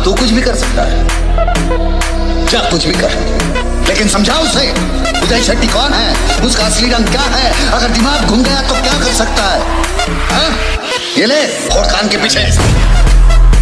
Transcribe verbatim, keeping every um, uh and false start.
तू कुछ भी कर सकता है, जा कुछ भी कर, लेकिन समझा उसे उदय शेट्टी कौन है, उसका असली रंग क्या है। अगर दिमाग घूम गया तो क्या कर सकता है? हाँ? ये ले फोड़ कान के पीछे।